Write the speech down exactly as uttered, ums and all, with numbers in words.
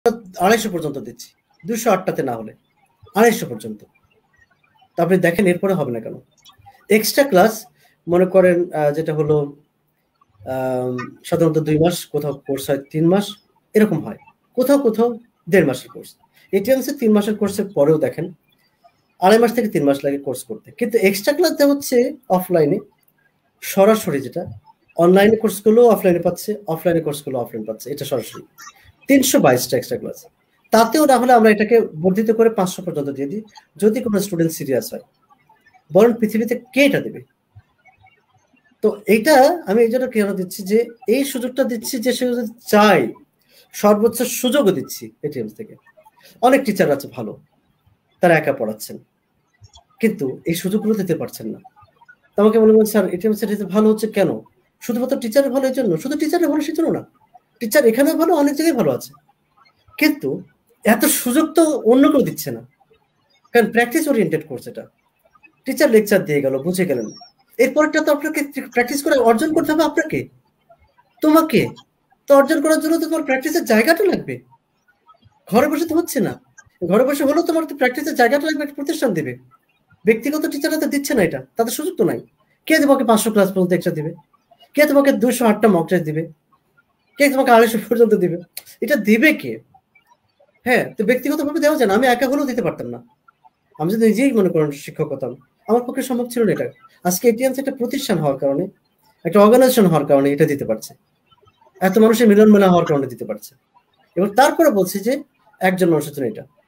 আড়াইশো পর্যন্ত দিচ্ছি, দুশো আটটাতে না হলে আড়াইশো পর্যন্ত। তারপরে দেখেন এরপরে হবে না কেন। এক্সট্রা ক্লাস মনে করেন যেটা হলো সাধারণত দুই মাস, কোথাও কোর্স হয় তিন মাস, এরকম হয়, কোথাও কোথাও দেড় মাসের কোর্স। এটিএমসি তিন মাসের কোর্সের পরেও দেখেন আড়াই মাস থেকে তিন মাস লাগে কোর্স করতে। কিন্তু এক্সট্রা ক্লাস দেওয়া হচ্ছে অফলাইনে, সরাসরি, যেটা অনলাইনে কোর্সগুলো অফলাইনে পাচ্ছে, অফলাইনে কোর্সগুলো অফলাইন পাচ্ছে, এটা সরাসরি তিনশো বাইশটা এক্সট্রা ক্লাস। তাতেও না হলে আমরা এটাকে বর্ধিত করে পাঁচশো পর্যন্ত দিয়ে দিই যদি কোনো স্টুডেন্ট সিরিয়াস হয়। বরং পৃথিবীতে কে এটা দেবে? তো এইটা আমি এই জন্য কেন দিচ্ছি, যে এই সুযোগটা দিচ্ছি যে সে যদি চাই সর্বোচ্চ সুযোগও দিচ্ছি এটিএমস থেকে। অনেক টিচার আছে ভালো, তারা একা পড়াচ্ছেন, কিন্তু এই সুযোগগুলো দিতে পারছেন না। আমাকে মনে করেন স্যার এটিএমস এটা ভালো হচ্ছে কেন? শুধুমাত্র টিচারের ভালো এর জন্য? শুধু টিচারের ভালো সেজন্য না, টিচার এখানেও ভালো, অনেক জায়গায় ভালো আছে, কিন্তু এত সুযোগ তো অন্য কেউ দিচ্ছে না। কারণ প্র্যাকটিস ওরিয়েন্টেড কোর্স এটা। টিচার লেকচার দিয়ে গেল, বুঝে গেলেন, এরপরটা তো আপনাকে প্র্যাকটিস করে অর্জন করতে হবে আপনাকে, তোমাকে। তো অর্জন করার জন্য তো তোমার প্র্যাকটিসের জায়গাটা লাগবে। ঘরে বসে তো হচ্ছে না, ঘরে বসে হলেও তোমার তো প্র্যাকটিসের জায়গাটা লাগবে, একটা প্রতিষ্ঠান দেবে। ব্যক্তিগত টিচাররা তো দিচ্ছে না এটা, তাদের সুযোগ তো নাই। কে তোমাকে পাঁচশো ক্লাস পর্যন্ত এক্সট্রা দিবে? কে তোমাকে দুশো আটটা মক টেস্ট দিবে? কে তোমাকে আড়াইশো পর্যন্ত দিবে? এটা দিবে কে? হ্যাঁ, তো ব্যক্তিগতভাবে দেওয়া যায় না। আমি একা হলেও দিতে পারতাম না। আমি যদি নিজেই মনে করেন শিক্ষক হতাম, আমার পক্ষে সম্ভব ছিল না এটা। আজকে এটিএমস একটা প্রতিষ্ঠান হওয়ার কারণে, একটা অর্গানাইজেশন হওয়ার কারণে এটা দিতে পারছে, এত মানুষের মিলন মেলা হওয়ার কারণে দিতে পারছে। এবং তারপরে বলছি যে একজন মানুষের জন্য এটা